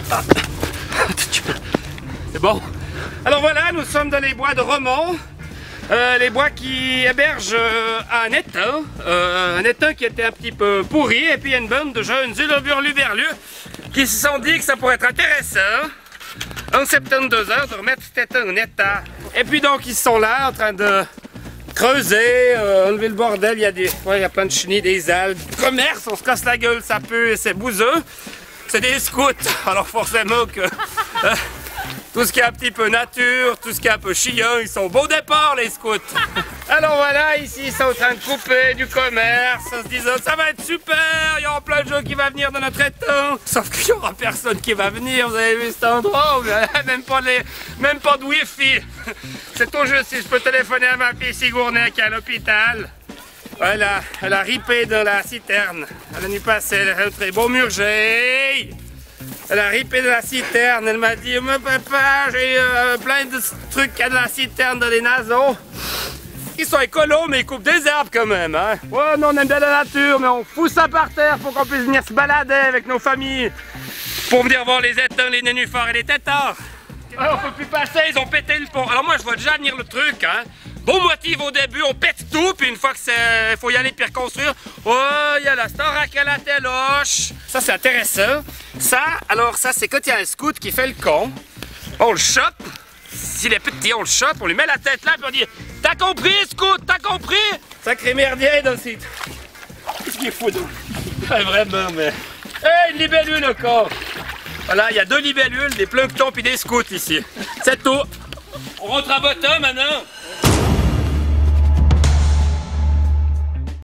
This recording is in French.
C'est bon. Alors voilà, nous sommes dans les bois de Romont. Les bois qui hébergent un étang qui était un petit peu pourri. Et puis il y a une bande de jeunes hurluberlus qui se sont dit que ça pourrait être intéressant en 72 heures de remettre cet étang en état. Et puis donc ils sont là en train de creuser, enlever le bordel. Il y a il y a plein de chenilles, des algues. Commerce, on se casse la gueule, ça pue et c'est bouseux. C'est des scouts, alors forcément que tout ce qui est un petit peu nature, tout ce qui est un peu chiant, ils sont beau départ les scouts. Alors voilà, ici ils sont en train de couper du commerce, en se disant ça va être super, il y aura plein de gens qui vont venir dans notre étang. Sauf qu'il n'y aura personne qui va venir, vous avez vu cet endroit, même pas de wifi. C'est ton jeu si je peux téléphoner à ma fille Sigourney qui est à l'hôpital. Voilà, elle a ripé dans la citerne. Elle a nuit passée, elle est rentrée. Bon Murger! Elle a ripé dans la citerne. Elle m'a dit, mais papa, j'ai plein de trucs qu'il y a dans la citerne, dans les naseaux. Ils sont écolos, mais ils coupent des arbres quand même. Hein. Ouais, non, on aime bien la nature, mais on fout ça par terre pour qu'on puisse venir se balader avec nos familles. Pour venir voir les étangs, les nénuphars et les têtards. Alors, on peut plus passer, ils ont pété le pont. Alors moi, je vois déjà venir le truc, hein. Bon motif au début, on pète tout, puis une fois que c'est, faut y aller puis reconstruire. Oh, il y a la Starac à la téloche. Ça, c'est intéressant. Ça, alors ça, c'est quand il y a un scout qui fait le con. On le chope. S'il est petit, on le chope, on lui met la tête là, puis on dit « T'as compris, scout, t'as compris ?» Sacré merdier dans le site. Qu'est-ce qu'il est fou, donc? Vraiment, mais... Hey, une libellule encore. Voilà, il y a 2 libellules, des planctons puis des scouts ici. C'est tout. On rentre à bottom maintenant.